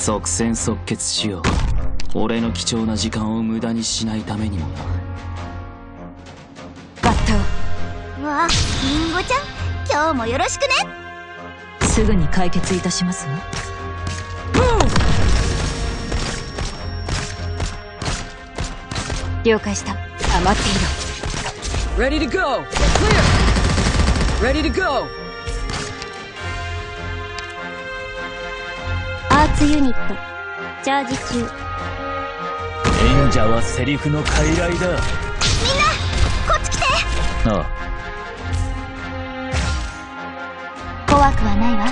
即戦即決しよう。俺の貴重な時間を無駄にしないためにもな。 バッタわあ、リンゴちゃん、今日もよろしくね。 すぐに解決いたしますわ。了解した。余っている。 Ready to go! Clear! Ready to go! アーツユニットチャージ中。 演者はセリフの傀儡だ。 みんなこっち来て。 ああ、 怖くはないわ。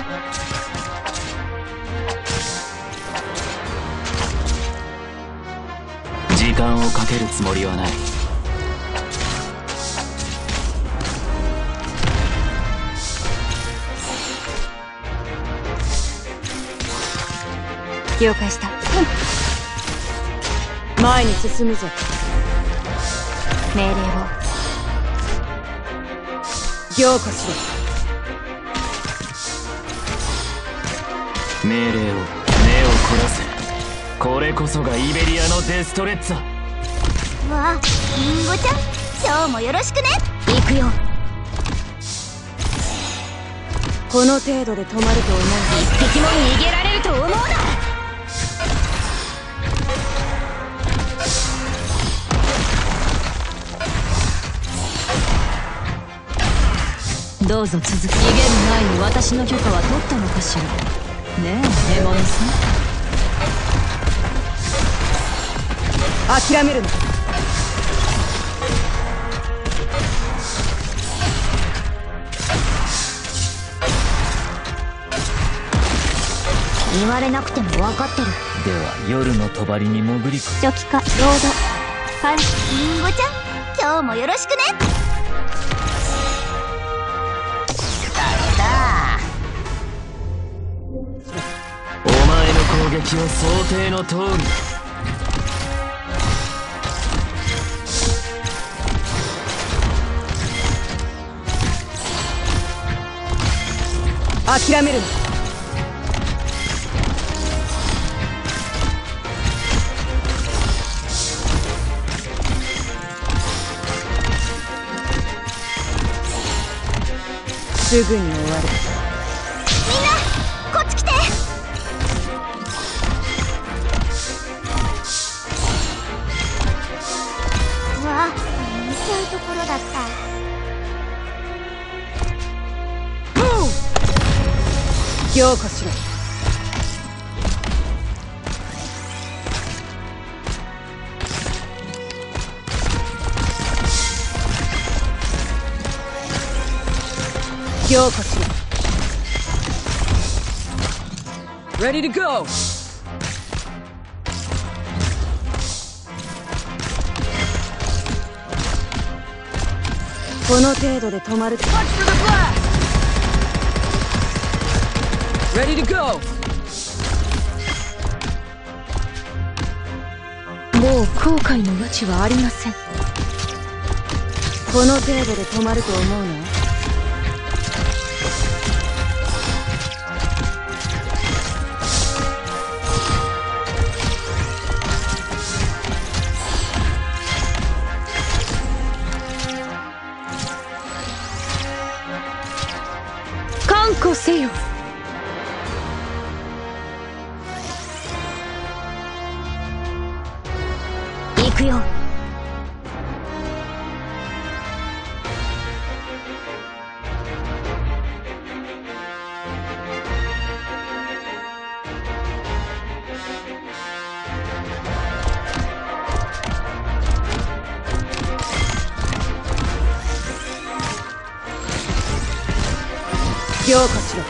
時間をかけるつもりはない。 了解した。 前に進むぞ。 命令を。 凝固しろ。 命令を、目を凝らせ。これこそがイベリアのデストレッツァ。 わあ、リンゴちゃん、今日もよろしくね。 行くよ。 この程度で止まると思う。 一匹も逃げられると思うな。どうぞ続き。逃げる前に私の許可は取ったのかしら。ねえ獲物さん、 諦めるな。 言われなくても分かってる。 では夜の帳に潜り込む。 初期化ロードパンチ。リンゴちゃん、今日もよろしくね。 お前の攻撃は想定の通り。 諦めるな。すぐに終わる。 みんなこっち来て。うわあ、見ちゃうところだった。 凝固しろ。凝固しろ。 Ready to go! この程度で止まる。 Punch for the blast! Ready to go! もう後悔の余地はありません。 この程度で止まると思うの？ 看護せよ。行くよ。 凝固しろ。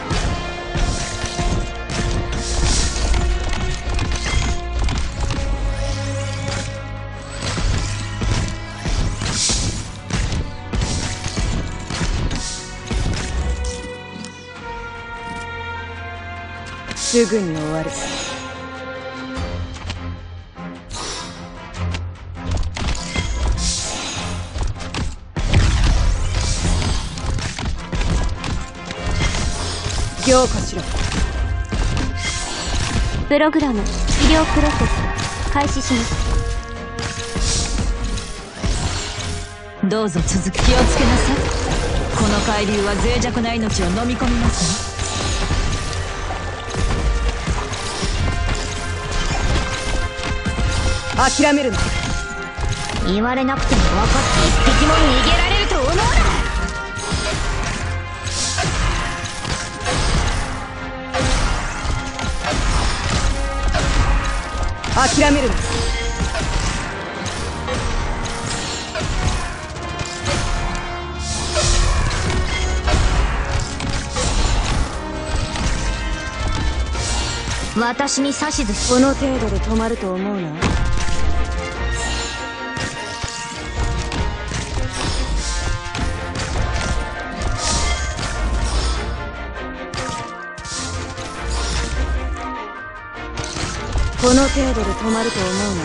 すぐに終わる。凝固しろ。 プログラム治療プロセス開始します。 どうぞ続き気をつけなさい。この海流は脆弱な命を飲み込みますわ。諦めるな。 言われなくても分かって一匹も逃げられると思うな。 諦めるな。 私に指図し、 この程度で止まると思うな。この程度で止まると思うな。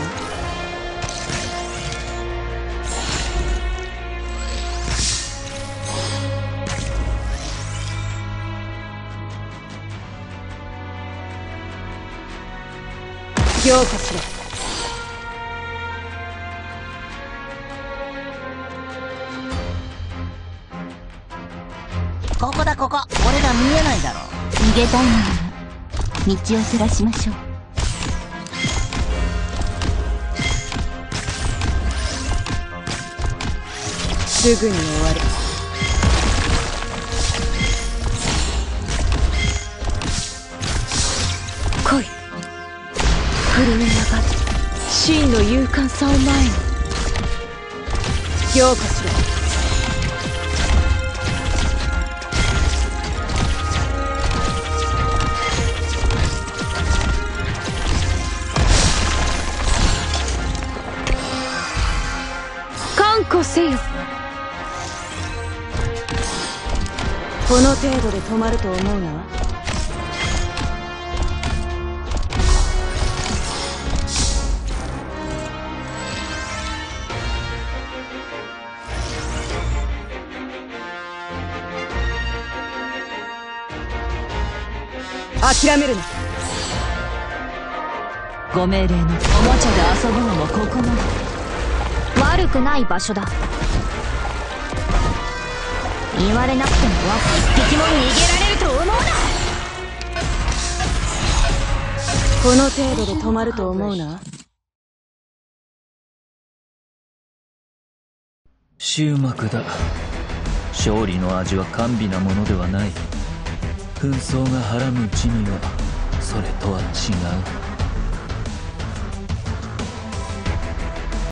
強化しろ。 ここだここ。俺ら見えないだろ。 逃げたいのなら道をずらしましょう。 すぐに終わる。来い。震え上がる真の勇敢さを前に。強化しろ。看護せよ。この程度で止まると思うな。諦めるな。 ご命令のおもちゃで遊ぶのもここまで。 悪くない場所だ。言われなくても一匹も逃げられると思うな。 この程度で止まると思うな。 終幕だ。勝利の味は甘美なものではない。紛争がはらむうちにはそれとは違う。